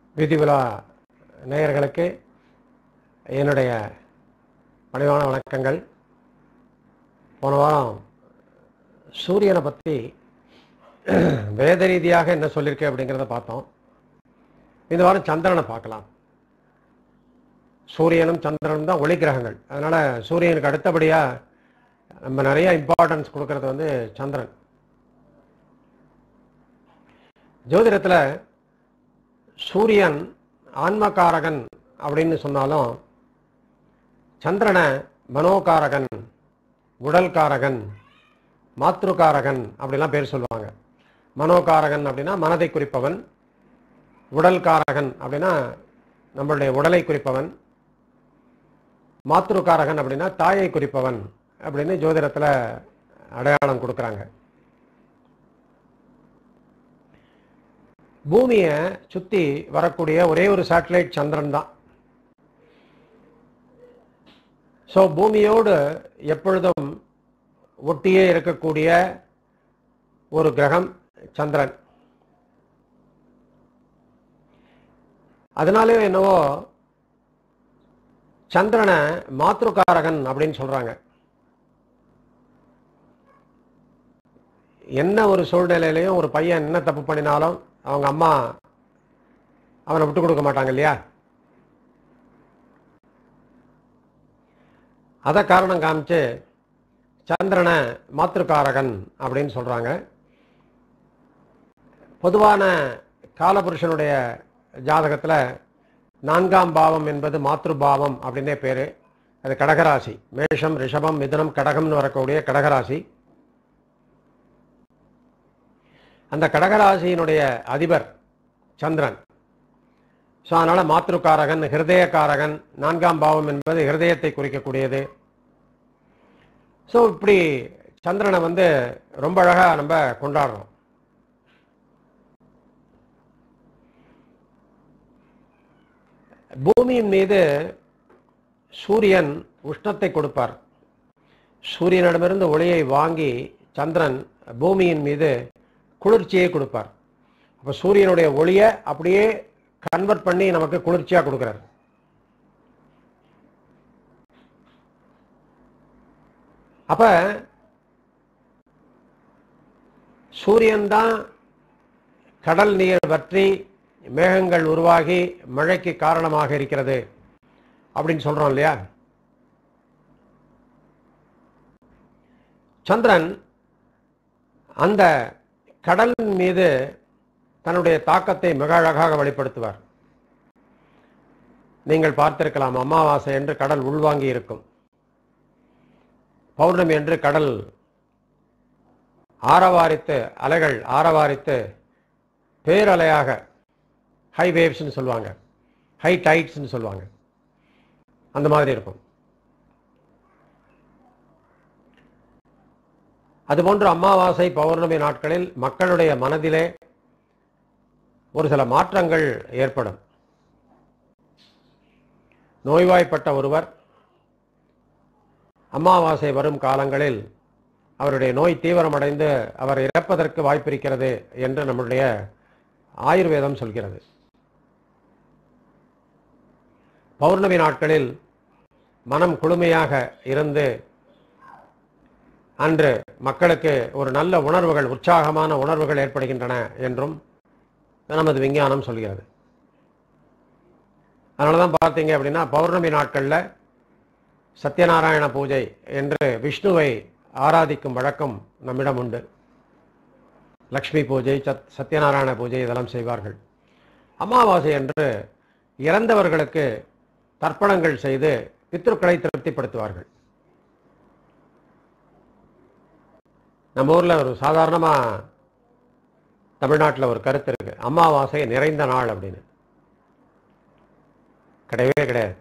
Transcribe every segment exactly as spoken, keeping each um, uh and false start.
விதிவிழா நேயர்களுக்கு என்னுடைய பணிவான வணக்கங்கள். போன வாரம் சூரியனை பற்றி வேத ரீதியாக என்ன சொல்லியிருக்கு அப்படிங்கிறத பார்த்தோம். இந்த வாரம் சந்திரனை பார்க்கலாம். சூரியனும் சந்திரனும் தான் ஒளி கிரகங்கள். அதனால் சூரியனுக்கு அடுத்தபடியாக நம்ம நிறைய இம்பார்ட்டன்ஸ் கொடுக்கறது வந்து சந்திரன். ஜோதிடத்தில் சூரியன் ஆன்மகாரகன் அப்படின்னு சொன்னாலும் சந்திரனை மனோகாரகன், உடல்காரகன், மாத்ருகாரகன் அப்படிலாம் பேர் சொல்லுவாங்க. மனோகாரகன் அப்படின்னா மனதை குறிப்பவன், உடல்காரகன் அப்படின்னா நம்மளுடைய உடலை குறிப்பவன், மாத்ருகாரகன் அப்படின்னா தாயை குறிப்பவன் அப்படின்னு ஜோதிடத்தில் அடையாளம் கொடுக்குறாங்க. பூமியை சுற்றி வரக்கூடிய ஒரே ஒரு சேட்டலைட் சந்திரன் தான். ஸோ பூமியோடு எப்பொழுதும் ஒட்டியே இருக்கக்கூடிய ஒரு கிரகம் சந்திரன். அதனாலேயும் என்னவோ சந்திரனை மாத்ருகாரகன் அப்படின்னு சொல்றாங்க. என்ன ஒரு சூழ்நிலையிலையும் ஒரு பையன் என்ன தப்பு பண்ணினாலும் அவங்க அம்மா அவனை விட்டு கொடுக்க மாட்டாங்க இல்லையா? அதை காரணம் காமிச்சு சந்திரனை மாத்ருகாரகன் அப்படின்னு சொல்றாங்க. பொதுவான காலபுருஷனுடைய ஜாதகத்தில் நான்காம் பாவம் என்பது மாத்ருபாவம் அப்படின்னே பேரு. அது கடகராசி. மேஷம், ரிஷபம், மிதுனம், கடகம்னு வரக்கூடிய கடகராசி. அந்த கடகராசியினுடைய அதிபர் சந்திரன். ஸோ அதனால மாத்ருகாரகன், ஹிருதயக்காரகன். நான்காம் பாவம் என்பது ஹிருதயத்தை குறிக்கக்கூடியது. ஸோ இப்படி சந்திரனை வந்து ரொம்ப அழகா நம்ம கொண்டாடுறோம். பூமியின் மீது சூரியன் உஷ்ணத்தை கொடுப்பார். சூரியனிடமிருந்து ஒளியை வாங்கி சந்திரன் பூமியின் மீது குளிர்ச்சியை கொடுப்பார். அப்போ சூரியனுடைய ஒளியை அப்படியே கன்வெர்ட் பண்ணி நமக்கு குளிர்ச்சியாக கொடுக்கிறார். அப்ப சூரியன் தான் கடல் நீர் வற்றி மேகங்கள் உருவாகி மழைக்கு காரணமாக இருக்கிறது அப்படின்னு சொல்றோம் இல்லையா? சந்திரன் அந்த கடல் மீது தன்னுடைய தாக்கத்தை மிக அழகாக வெளிப்படுத்துவார். நீங்கள் பார்த்திருக்கலாம், அமாவாசை என்று கடல் உள்வாங்கி இருக்கும். பௌர்ணமி என்று கடல் ஆரவாரித்து, அலைகள் ஆரவாரித்து பேரலையாக, ஹை வேவ்ஸ்ன்னு சொல்லுவாங்க, ஹை டைட்ஸ்ன்னு சொல்லுவாங்க, அந்த மாதிரி இருக்கும். அதுபோன்று அமாவாசை பௌர்ணமி நாட்களில் மக்களுடைய மனதிலே ஒரு சில மாற்றங்கள் ஏற்படும். நோய்வாய்ப்பட்ட ஒருவர் அமாவாசை வரும் காலங்களில் அவருடைய நோய் தீவிரமடைந்து அவர் இறப்பதற்கு வாய்ப்பிருக்கிறது என்று நம்முடைய ஆயுர்வேதம் சொல்கிறது. பௌர்ணமி நாட்களில் மனம் குளுமையாக இருந்து அன்று மக்களுக்கு ஒரு நல்ல உணர்வுகள், உற்சாகமான உணர்வுகள் ஏற்படுகின்றன என்றும் நமது விஞ்ஞானம் சொல்கிறது. அதனால தான் பார்த்தீங்க அப்படின்னா பௌர்ணமி நாட்களில் சத்யநாராயண பூஜை என்று விஷ்ணுவை ஆராதிக்கும் வழக்கம் நம்மிடம் உண்டு. லக்ஷ்மி பூஜை, சத் சத்யநாராயண பூஜை இதெல்லாம் செய்வார்கள். அமாவாசை என்று இறந்தவர்களுக்கு தர்ப்பணங்கள் செய்து பித்ருக்களை திருப்திப்படுத்துவார்கள். நம்ம ஊரில் ஒரு சாதாரணமாக தமிழ்நாட்டில் ஒரு கருத்து இருக்கு, அமாவாசை நிறைந்த நாள் அப்படின்னு. கிடையவே கிடையாது.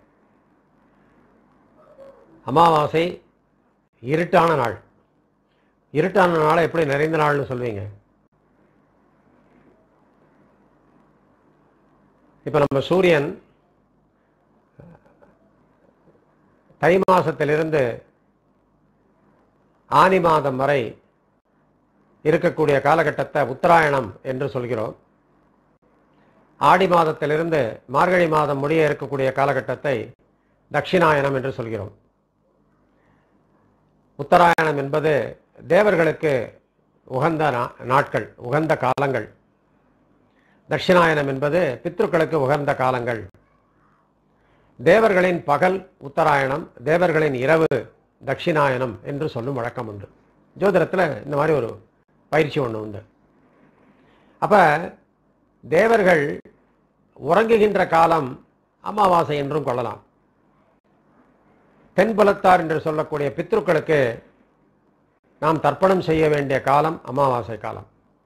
அமாவாசை இருட்டான நாள். இருட்டான நாளை எப்படி நிறைந்த நாள்னு சொல்வீங்க? இப்போ நம்ம சூரியன் தை மாசத்திலிருந்து ஆனி மாதம் வரை இருக்கக்கூடிய காலகட்டத்தை உத்தராயணம் என்று சொல்கிறோம். ஆடி மாதத்திலிருந்து மார்கழி மாதம் முடிய இருக்கக்கூடிய காலகட்டத்தை தட்சிணாயனம் என்று சொல்கிறோம். உத்தராயணம் என்பது தேவர்களுக்கு உகந்த நாட்கள், உகந்த காலங்கள். தட்சிணாயனம் என்பது பித்ருக்களுக்கு உகந்த காலங்கள். தேவர்களின் பகல் உத்தராயணம், தேவர்களின் இரவு தட்சிணாயனம் என்று சொல்லும் வழக்கம் உண்டு. ஜோதிடத்தில் இந்த மாதிரி ஒரு பயிற்சி ஒன்று உண்டு. அப்ப தேவர்கள் உறங்குகின்ற காலம் அமாவாசை என்றும் கொள்ளலாம். தென்புலத்தார் என்று சொல்லக்கூடிய பித்ருக்களுக்கு நாம் தர்ப்பணம் செய்ய வேண்டிய காலம் அமாவாசை காலம்.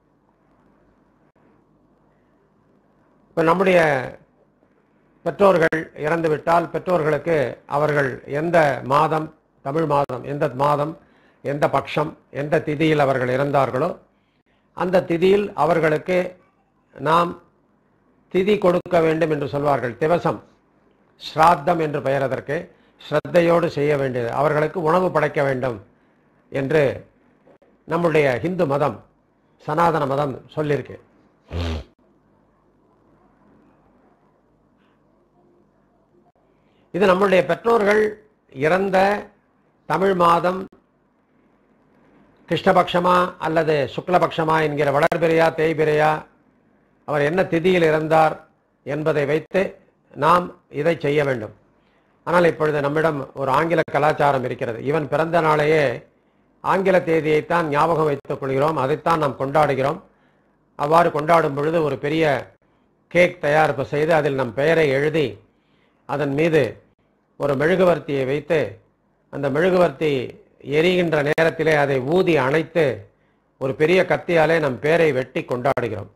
இப்போ நம்முடைய பெற்றோர்கள் இறந்துவிட்டால் பெற்றோர்களுக்கு அவர்கள் எந்த மாதம், தமிழ் மாதம் எந்த மாதம், எந்த பட்சம், எந்த திதியில் அவர்கள் இறந்தார்களோ அந்த திதியில் அவர்களுக்கு நாம் திதி கொடுக்க வேண்டும் என்று சொல்வார்கள். திவசம், ஸ்ராத்தம் என்று பெயர் அதற்கு. ஸ்ரத்தையோடு செய்ய வேண்டியது, அவர்களுக்கு உணவு படைக்க வேண்டும் என்று நம்முடைய ஹிந்து மதம், சனாதன மதம் சொல்லியிருக்கு. இது நம்முடைய பெற்றோர்கள் இறந்த தமிழ் மாதம் கிருஷ்ணபக்ஷமா அல்லது சுக்லபக்ஷமா என்கிற வளர்பிறையா தேய்பிறையா, அவர் என்ன திதியில் இறந்தார் என்பதை வைத்து நாம் இதை செய்ய வேண்டும். ஆனால் இப்பொழுது நம்மிடம் ஒரு ஆங்கில கலாச்சாரம் இருக்கிறது. இவன் பிறந்த நாளையே ஆங்கில தேதியைத்தான் ஞாபகம் வைத்துக் கொள்கிறோம், அதைத்தான் நாம் கொண்டாடுகிறோம். அவ்வாறு கொண்டாடும் பொழுது ஒரு பெரிய கேக் தயாரிப்பு செய்து அதில் நம் பெயரை எழுதி அதன் மீது ஒரு மெழுகுவர்த்தியை வைத்து அந்த மெழுகுவர்த்தி எரிகின்ற நேரத்திலே அதை ஊதி அணைத்து ஒரு பெரிய கத்தியாலே நம் பெயரை வெட்டி கொண்டாடுகிறோம்.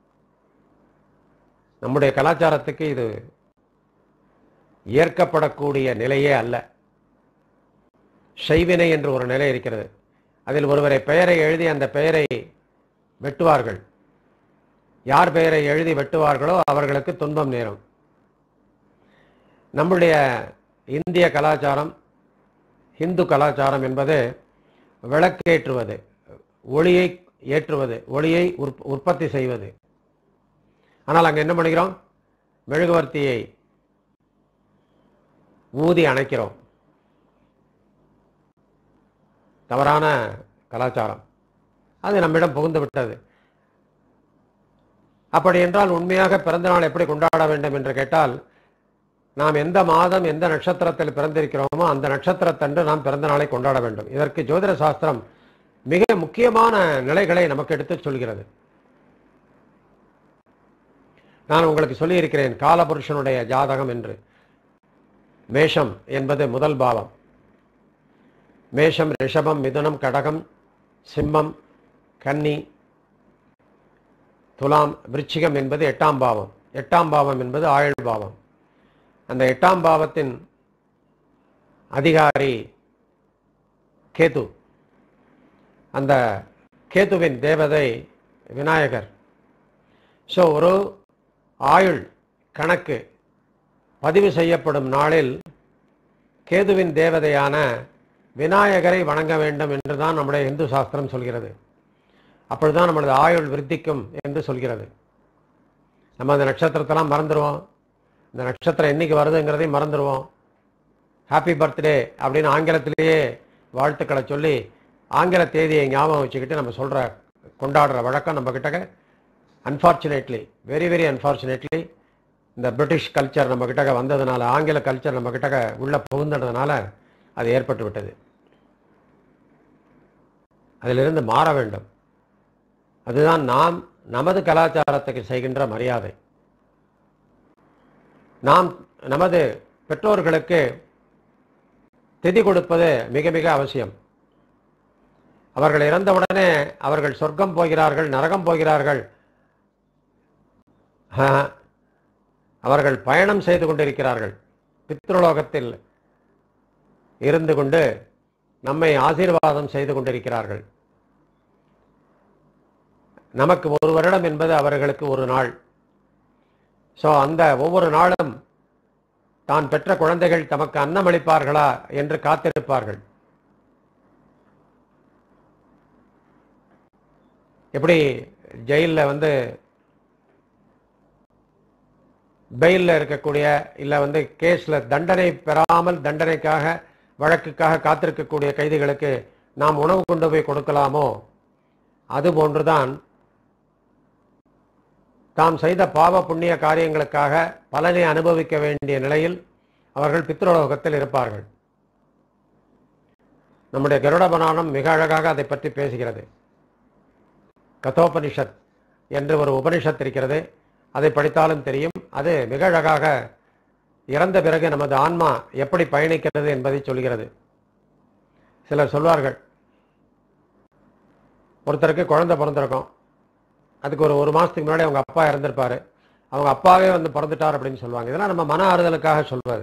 நம்முடைய கலாச்சாரத்துக்கு இது ஏற்கப்படக்கூடிய நிலையே அல்ல. செய்வினை என்று ஒரு நிலை இருக்கிறது. அதில் ஒருவரை பெயரை எழுதி அந்த பெயரை வெட்டுவார்கள். யார் பெயரை எழுதி வெட்டுவார்களோ அவர்களுக்கு துன்பம் நேரும். நம்முடைய இந்திய கலாச்சாரம், இந்து கலாச்சாரம் என்பது விளக்கேற்றுவது, ஒளியை ஏற்றுவது, ஒளியை உற்பத்தி செய்வது. ஆனால் அங்கே என்ன பண்ணுகிறோம்? மெழுகுவர்த்தியை ஊதி அணைக்கிறோம். தவறான கலாச்சாரம், அது நம்மிடம் புகுந்து விட்டது. அப்படி என்றால் உண்மையாக பிறந்த நாள் எப்படி கொண்டாட வேண்டும் என்று கேட்டால், நாம் எந்த மாதம் எந்த நட்சத்திரத்தில் பிறந்திருக்கிறோமோ அந்த நட்சத்திரத்தன்று நாம் பிறந்த நாளை கொண்டாட வேண்டும். இதற்கு ஜோதிட சாஸ்திரம் மிக முக்கியமான நிலைகளை நமக்கு எடுத்து சொல்கிறது. நான் உங்களுக்கு சொல்லியிருக்கிறேன் காலபுருஷனுடைய ஜாதகம் என்று. மேஷம் என்பது முதல் பாவம். மேஷம், ரிஷபம், மிதுனம், கடகம், சிம்மம், கன்னி, துலாம், விருச்சிகம் என்பது எட்டாம் பாவம். எட்டாம் பாவம் என்பது ஆயுள் பாவம். அந்த எட்டாம் பாவத்தின் அதிகாரி கேது. அந்த கேதுவின் தேவதை விநாயகர். ஸோ ஒரு ஆயுள் கணக்கு பதிவு செய்யப்படும் நாளில் கேதுவின் தேவதையான விநாயகரை வணங்க வேண்டும் என்றுதான் நம்முடைய இந்து சாஸ்திரம் சொல்கிறது. அப்பொழுதுதான் நம்மளது ஆயுள் விருத்திக்கும் என்று சொல்கிறது. நம்ம அந்த நட்சத்திரத்தெல்லாம் மறந்துடுவோம். இந்த நட்சத்திரம் என்னைக்கு வருதுங்கிறதையும் மறந்துடுவோம். ஹாப்பி பர்த்டே அப்படின்னு ஆங்கிலத்திலேயே வாழ்த்துக்களை சொல்லி ஆங்கில தேதியை ஞாபகம் வச்சுக்கிட்டு நம்ம சொல்கிற கொண்டாடுற வழக்கம் நம்ம கிட்ட அன்ஃபார்ச்சுனேட்லி, வெரி வெரி அன்ஃபார்ச்சுனேட்லி இந்த பிரிட்டிஷ் கல்ச்சர் நம்ம கிட்ட வந்ததுனால, ஆங்கில கல்ச்சர் நம்ம கிட்ட உள்ள புகுந்ததுனால அது ஏற்பட்டு விட்டது. அதிலிருந்து மாற வேண்டும். அதுதான் நாம் நமது கலாச்சாரத்துக்கு செய்கின்ற மரியாதை. நாம் நமது பெற்றோர்களுக்கு திதி கொடுப்பது மிக மிக அவசியம். அவர்கள் இறந்தவுடனே அவர்கள் சொர்க்கம் போகிறார்கள், நரகம் போகிறார்கள், அவர்கள் பயணம் செய்து கொண்டிருக்கிறார்கள். பித்ருலோகத்தில் இருந்து கொண்டு நம்மை ஆசீர்வாதம் செய்து கொண்டிருக்கிறார்கள். நமக்கு ஒரு வருடம் என்பது அவர்களுக்கு ஒரு நாள். ஸோ அந்த ஒவ்வொரு நாளும் தான் பெற்ற குழந்தைகள் தமக்கு அன்னமளிப்பார்களா என்று காத்திருப்பார்கள். எப்படி ஜெயிலில் வந்து பெயிலில் இருக்கக்கூடிய இல்லை வந்து கேஸில் தண்டனை பெறாமல் தண்டனைக்காக வழக்குக்காக காத்திருக்கக்கூடிய கைதிகளுக்கு நாம் உணவு கொண்டு போய் கொடுக்கலாமோ, அதுபோன்றுதான் தாம் செய்த பாவ புண்ணிய காரியங்களுக்காக பலனை அனுபவிக்க வேண்டிய நிலையில் அவர்கள் பித்ருலோகத்தில் இருப்பார்கள். நம்முடைய கருட புராணம் மிக அழகாக அதை பற்றி பேசுகிறது. கதோபனிஷத் என்று ஒரு உபனிஷத் இருக்கிறது, அதை படித்தாலும் தெரியும். அது மிக அழகாக இறந்த பிறகு நமது ஆன்மா எப்படி பயணிக்கிறது என்பதை சொல்கிறது. சிலர் சொல்வார்கள், ஒருத்தருக்கு குழந்தை பிறந்திருக்கும், அதுக்கு ஒரு ஒரு மாதத்துக்கு முன்னாடி அவங்க அப்பா இறந்திருப்பார், அவங்க அப்பாவே வந்து பிறந்துட்டார் அப்படின்னு சொல்லுவாங்க. இதெல்லாம் நம்ம மன ஆறுதலுக்காக சொல்வது.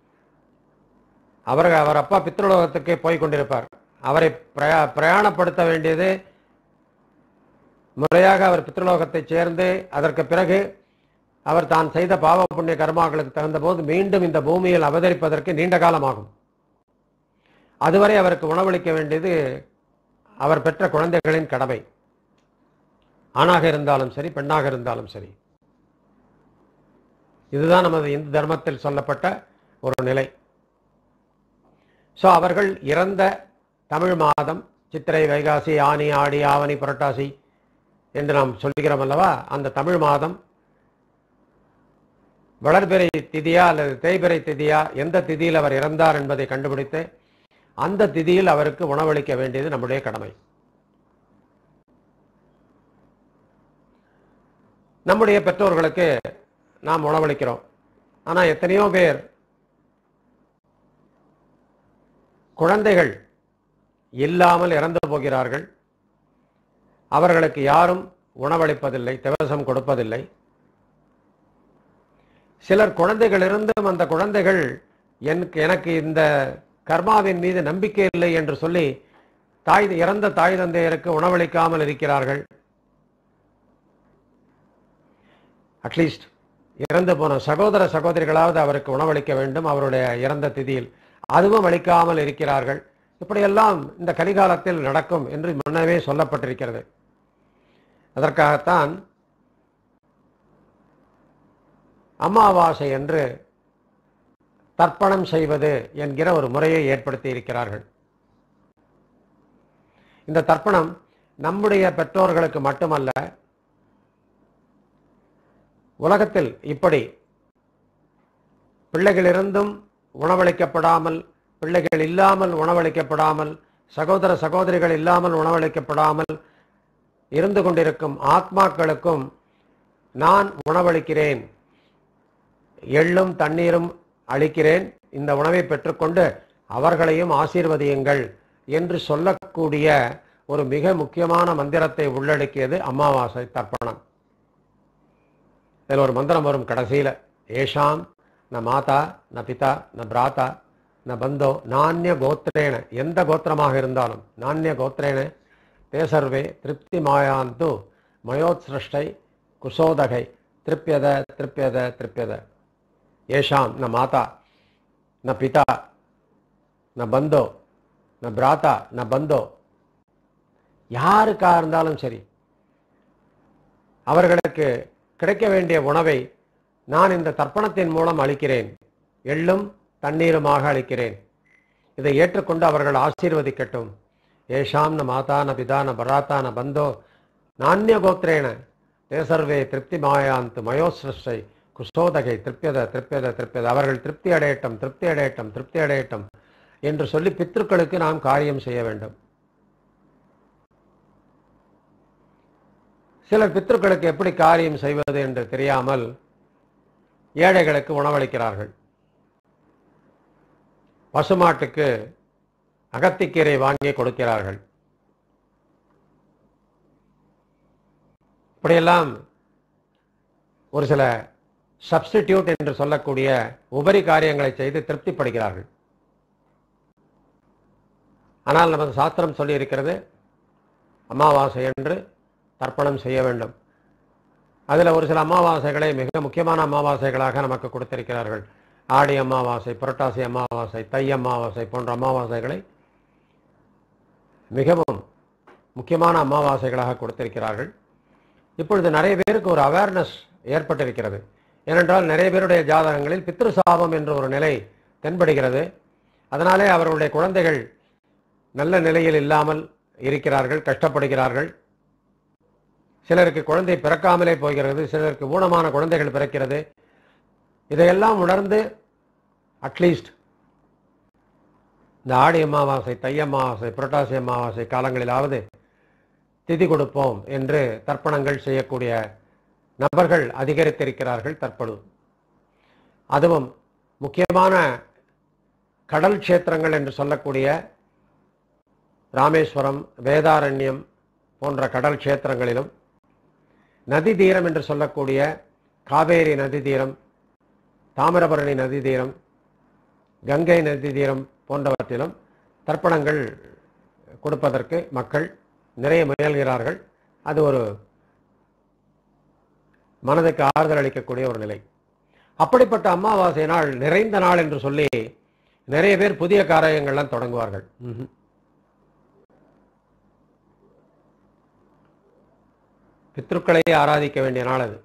அவர் அவர் அப்பா பித்ருலோகத்துக்கு போய் கொண்டிருப்பார். அவரை பிரயா பிரயாணப்படுத்த வேண்டியது முறையாக அவர் பித்ருலோகத்தை சேர்ந்து அதற்கு பிறகு அவர் தான் செய்த பாவ புண்ணிய கர்மாக்களுக்கு தகுந்த போது மீண்டும் இந்த பூமியில் அவதரிப்பதற்கு நீண்ட காலமாகும். அதுவரை அவருக்கு உணவளிக்க வேண்டியது அவர் பெற்ற குழந்தைகளின் கடமை. ஆணாக இருந்தாலும் சரி, பெண்ணாக இருந்தாலும் சரி. இதுதான் நமது இந்து தர்மத்தில் சொல்லப்பட்ட ஒரு நிலை. ஸோ அவர்கள் இறந்த தமிழ் மாதம் சித்திரை, வைகாசி, ஆனி, ஆடி, ஆவணி, புரட்டாசி என்று நாம் சொல்கிறோம் அல்லவா, அந்த தமிழ் மாதம் வளர்பிறை திதியா அல்லது தேய்பிறை திதியா, எந்த திதியில் அவர் இறந்தார் என்பதை கண்டுபிடித்து அந்த திதியில் அவருக்கு உணவளிக்க வேண்டியது நம்முடைய கடமை. நம்முடைய பெற்றோர்களுக்கு நாம் உணவளிக்கிறோம். ஆனால் எத்தனையோ பேர் குழந்தைகள் இல்லாமல் இறந்து போகிறார்கள். அவர்களுக்கு யாரும் உணவளிப்பதில்லை, திவசம் கொடுப்பதில்லை. சிலர் குழந்தைகள் இருந்தும் அந்த குழந்தைகள் எனக்கு எனக்கு இந்த கர்மாவின் மீது நம்பிக்கை இல்லை என்று சொல்லி தாய் இறந்த தாய் தந்தையருக்கு உணவளிக்காமல் இருக்கிறார்கள். அட்லீஸ்ட் இறந்து போன சகோதர சகோதரிகளாவது அவருக்கு உணவளிக்க வேண்டும் அவருடைய இறந்த திதியில், அதுவும் அளிக்காமல் இருக்கிறார்கள். இப்படியெல்லாம் இந்த கலிகாலத்தில் நடக்கும் என்று முன்னவே சொல்லப்பட்டிருக்கிறது. அதற்காகத்தான் அமாவாசை என்று தர்ப்பணம் செய்வது என்கிற ஒரு முறையை ஏற்படுத்தி இருக்கிறார்கள். இந்த தர்ப்பணம் நம்முடைய பெற்றோர்களுக்கு மட்டுமல்ல, உலகத்தில் இப்படி பிள்ளைகளிருந்தும் உணவளிக்கப்படாமல், பிள்ளைகள் இல்லாமல் உணவளிக்கப்படாமல், சகோதர சகோதரிகள் இல்லாமல் உணவளிக்கப்படாமல் இருந்து கொண்டிருக்கும் ஆத்மாக்களுக்கும் நான் உணவளிக்கிறேன், எள்ளும் தண்ணீரும் அளிக்கிறேன், இந்த உணவை பெற்றுக்கொண்டு அவர்களையும் ஆசீர்வதியுங்கள் என்று சொல்லக்கூடிய ஒரு மிக முக்கியமான மந்திரத்தை உள்ளடக்கியது அமாவாசை தர்ப்பணம். இதில் ஒரு மந்திரம் வரும் கடைசியில், ஏஷாம் ந மாதா ந பிதா ந பிராத்தா ந பந்தோ நானிய கோத்திரேன, எந்த கோத்திரமாக இருந்தாலும் நானிய கோத்திரேன தேசர்வே திருப்தி மாயாந்து மயோத்ஸ்ரஷ்டை குசோதகை திருப்பியத திருப்பியத திருப்பியத. ஏஷாம் ந மாதா ந பிதா ந பந்தோ ந பிராத்தா ந பந்தோ, யாருக்காக இருந்தாலும் சரி அவர்களுக்கு கிடைக்க வேண்டிய உணவை நான் இந்த தர்ப்பணத்தின் மூலம் அளிக்கிறேன், எள்ளும் தண்ணீருமாக அளிக்கிறேன். இதை ஏற்றுக்கொண்டு அவர்கள் ஆசீர்வதிக்கட்டும். ஏஷாம் ந மாதா ந பிதா ந பராத்தா ந பந்தோ நானிய கோத்திரேன தேசர்வே திருப்தி மாயாந்து மயோஸ்ரஷ்டை குசோதகை திருப்பியத திருப்பியத திருப்பியத. அவர்கள் திருப்தி அடையட்டும், திருப்தி அடையட்டும், திருப்தி அடையட்டும் என்று சொல்லி பித்ருக்களுக்கு நாம் காரியம் செய்ய வேண்டும். சிலர் பித்ருக்களுக்கு எப்படி காரியம் செய்வது என்று தெரியாமல் ஏழைகளுக்கு உணவளிக்கிறார்கள். பசுமாட்டுக்கு அகத்திக்கீரை வாங்கி கொடுக்கிறார்கள். இப்படியெல்லாம் ஒரு சில சப்ஸ்டிடியூட் என்று சொல்லக்கூடிய உபரி காரியங்களை செய்து திருப்திப்படுகிறார்கள். ஆனால் நமது சாஸ்திரம் சொல்லி இருக்கிறது, அமாவாசை என்று தர்ப்பணம் செய்ய வேண்டும். அதில் ஒரு சில அமாவாசைகளை மிக முக்கியமான அமாவாசைகளாக நமக்கு கொடுத்திருக்கிறார்கள். ஆடி அமாவாசை, புரட்டாசி அமாவாசை, தை அமாவாசை போன்ற அமாவாசைகளை மிகவும் முக்கியமான அமாவாசைகளாக கொடுத்திருக்கிறார்கள். இப்பொழுது நிறைய பேருக்கு ஒரு அவேர்னஸ் ஏற்பட்டிருக்கிறது. ஏனென்றால் நிறைய பேருடைய ஜாதகங்களில் பித்ரு சாபம் என்ற ஒரு நிலை தென்படுகிறது. அதனாலே அவர்களுடைய குழந்தைகள் நல்ல நிலையில் இல்லாமல் இருக்கிறார்கள், கஷ்டப்படுகிறார்கள். சிலருக்கு குழந்தை பிறக்காமலே போகிறது, சிலருக்கு ஊனமான குழந்தைகள் பிறக்கிறது. இதையெல்லாம் உணர்ந்து அட்லீஸ்ட் இந்த ஆடி அமாவாசை, தை அமாவாசை, புரட்டாசி அமாவாசை காலங்களிலாவது திதி கொடுப்போம் என்று தர்ப்பணங்கள் செய்யக்கூடிய நபர்கள் அதிகரித்திருக்கிறார்கள் தற்பொழுது. அதுவும் முக்கியமான கடல் க்ஷேத்திரங்கள் என்று சொல்லக்கூடிய ராமேஸ்வரம், வேதாரண்யம் போன்ற கடல் க்ஷேத்திரங்களிலும், நதி தீரம் என்று சொல்லக்கூடிய காவேரி நதி தீரம், தாமிரபரணி நதி தீரம், கங்கை நதி தீரம் போன்றவற்றிலும் தர்ப்பணங்கள் கொடுப்பதற்கு மக்கள் நிறைய முயல்கிறார்கள். அது ஒரு மனதுக்கு ஆறுதல் அளிக்கக்கூடிய ஒரு நிலை. அப்படிப்பட்ட அமாவாசை நாள் நிறைந்த நாள் என்று சொல்லி நிறைய பேர் புதிய காரியங்கள்லாம் தொடங்குவார்கள். பித்ருக்களையே ஆராதிக்க வேண்டிய நாள் அது.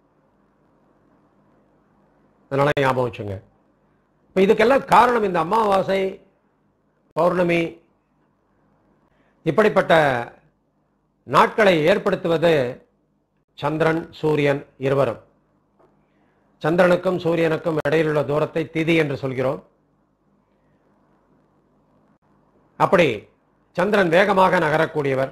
அதனால ஞாபகம் வச்சுங்க. இப்போ இதுக்கெல்லாம் காரணம் இந்த அமாவாசை, பௌர்ணமி இப்படிப்பட்ட நாட்களை ஏற்படுத்துவது சந்திரன், சூரியன் இருவரும். சந்திரனுக்கும் சூரியனுக்கும் இடையில் உள்ள தூரத்தை திதி என்று சொல்கிறோம். அப்படி சந்திரன் வேகமாக நகரக்கூடியவர்,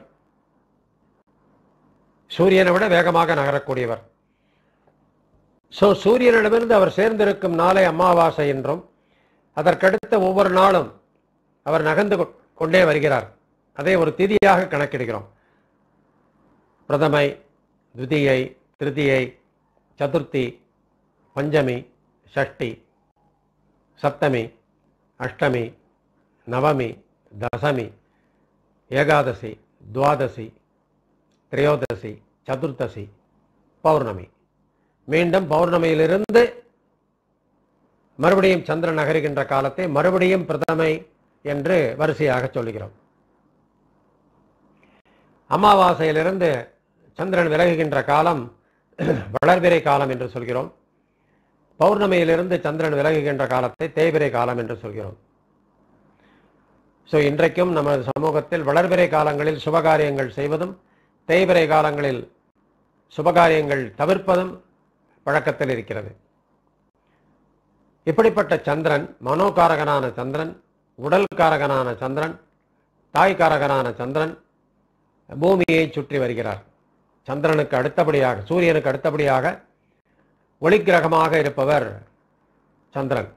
சூரியனை விட வேகமாக நகரக்கூடியவர். சோ சூரியனிடமிருந்து அவர் சேர்ந்திருக்கும் நாளை அமாவாசை என்றும், அதற்கடுத்த ஒவ்வொரு நாளும் அவர் நகர்ந்து கொண்டே வருகிறார். அதை ஒரு திதியாக கணக்கிடுகிறோம். பிரதமை, துதியை, திருதியை, சதுர்த்தி, பஞ்சமி, ஷஷ்டி, சப்தமி, அஷ்டமி, நவமி, தசமி, ஏகாதசி, துவாதசி, திரையோதசி, சதுர்த்தசி, பௌர்ணமி. மீண்டும் பௌர்ணமியிலிருந்து மறுபடியும் சந்திரன் நகருகின்ற காலத்தை மறுபடியும் பிரதமை என்று வரிசையாக சொல்லுகிறோம். அமாவாசையிலிருந்து சந்திரன் விலகுகின்ற காலம் வளர்பிறை காலம் என்று சொல்கிறோம். பௌர்ணமியிலிருந்து சந்திரன் விலகுகின்ற காலத்தை தேய்பிறை காலம் என்று சொல்கிறோம். ஸோ இன்றைக்கும் நமது சமூகத்தில் வளர்பிறை காலங்களில் சுபகாரியங்கள் செய்வதும், தேய்பிறை காலங்களில் சுபகாரியங்கள் தவிர்ப்பதும் பழக்கத்தில் இருக்கிறது. இப்படிப்பட்ட சந்திரன், மனோகாரகனான சந்திரன், உடல் காரகனான சந்திரன், தாய்காரகனான சந்திரன் பூமியை சுற்றி வருகிறார். சந்திரனுக்கு அடுத்தபடியாக, சூரியனுக்கு அடுத்தபடியாக ஒளிக்கிரகமாக இருப்பவர் சந்திரன்.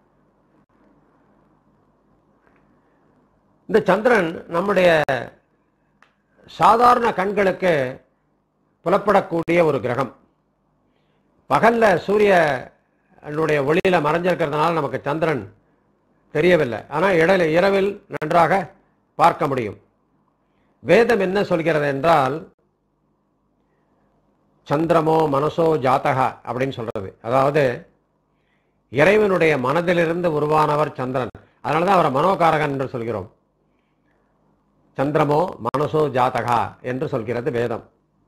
இந்த சந்திரன் நம்முடைய சாதாரண கண்களுக்கு புலப்படக்கூடிய ஒரு கிரகம். பகல்ல சூரியனுடைய ஒளியில மறைஞ்சிருக்கிறதுனால நமக்கு சந்திரன் தெரியவில்லை. ஆனால் இடையில இரவில் நன்றாக பார்க்க முடியும். வேதம் என்ன சொல்கிறது என்றால், சந்திரமோ மனசோ ஜாதகா அப்படின்னு சொல்றது. அதாவது இறைவனுடைய மனதிலிருந்து உருவானவர் சந்திரன். அதனாலதான் அவரை மனோகாரகன் என்று சொல்கிறோம். சந்திரமோ மனசோ ஜாதகா என்று சொல்கிறது வேதம்.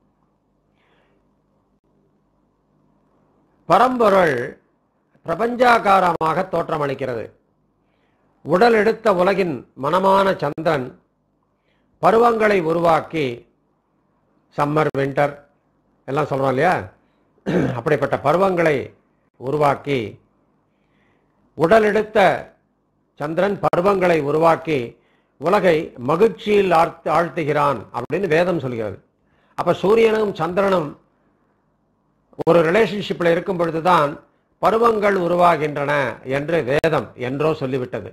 பரம்பொருள் பிரபஞ்சாகாரமாக தோற்றமளிக்கிறது. உடல் எடுத்த உலகின் மனமான சந்திரன் பருவங்களை உருவாக்கி, சம்மர், வின்டர் எல்லாம் சொல்றோம் இல்லையா, அப்படிப்பட்ட பருவங்களை உருவாக்கி, உடல் எடுத்த சந்திரன் பருவங்களை உருவாக்கி உலகை மகிழ்ச்சியில் ஆழ்த்து ஆழ்த்துகிறான் அப்படின்னு வேதம் சொல்கிறது. அப்ப சூரியனும் சந்திரனும் ஒரு ரிலேஷன்ஷிப்ல இருக்கும் பொழுதுதான் பருவங்கள் உருவாகின்றன என்று வேதம் என்றோ சொல்லிவிட்டது.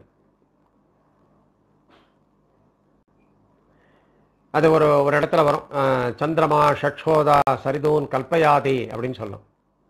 அது ஒரு ஒரு இடத்துல வரும், சந்திரமா ஷட்சோதா சரிதூன் கல்பயாதி அப்படின்னு சொல்லும்.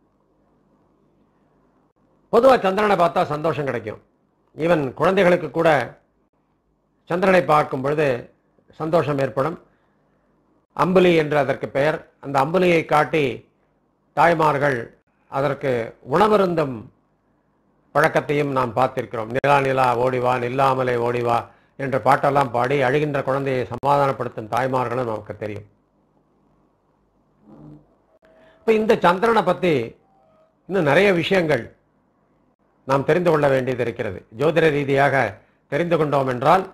பொதுவாக சந்திரனை பார்த்தா சந்தோஷம் கிடைக்கும். ஈவன் குழந்தைகளுக்கு கூட சந்திரனை பார்க்கும் பொழுது சந்தோஷம் ஏற்படும். அம்புலி என்று அதற்கு பெயர். அந்த அம்புலியை காட்டி தாய்மார்கள் அதற்கு உணவருந்தும் பழக்கத்தையும் நாம் பார்த்திருக்கிறோம். நிலா நிலா ஓடிவா, நில்லாமலே ஓடிவா என்ற பாட்டெல்லாம் பாடி அழுகின்ற குழந்தையை சமாதானப்படுத்தும் தாய்மார்களும் நமக்கு தெரியும். இப்ப இந்த சந்திரனை பத்தி இன்னும் நிறைய விஷயங்கள் நாம் தெரிந்து கொள்ள வேண்டியது இருக்கிறது. ஜோதிட ரீதியாக தெரிந்து கொண்டோம் என்றால்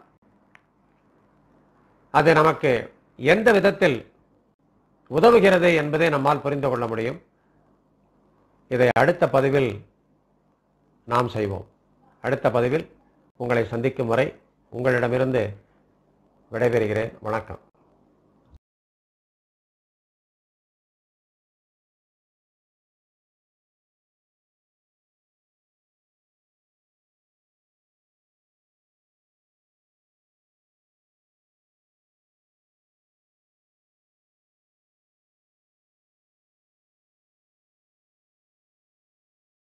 அது நமக்கு எந்த விதத்தில் உதவுகிறது என்பதை நம்மால் புரிந்து கொள்ள முடியும். இதை அடுத்த பதிவில் நாம் செய்வோம். அடுத்த பதிவில் உங்களை சந்திக்கும் வரை உங்களிடமிருந்து விடைபெறுகிறேன். வணக்கம்.